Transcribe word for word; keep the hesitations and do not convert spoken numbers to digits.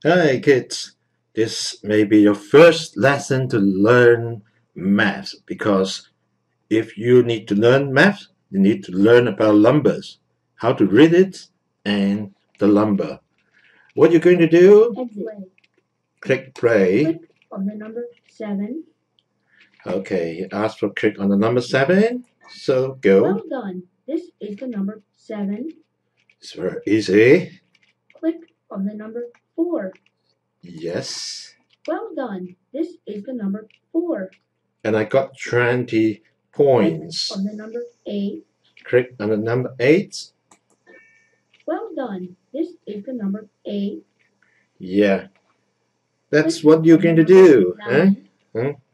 Hi kids, this may be your first lesson to learn math because if you need to learn math, you need to learn about numbers, how to read it, and the number. What you're going to do? Exit. Click play. Click on the number seven. Okay, ask for click on the number seven. So go. Well done. This is the number seven. It's very easy. Click on the number four. Yes. Well done. This is the number four. And I got twenty points. Click on the number eight. Click on the number eight. Well done. This is the number eight. Yeah. That's Click what you're on going the to number do. Huh? nine. Huh?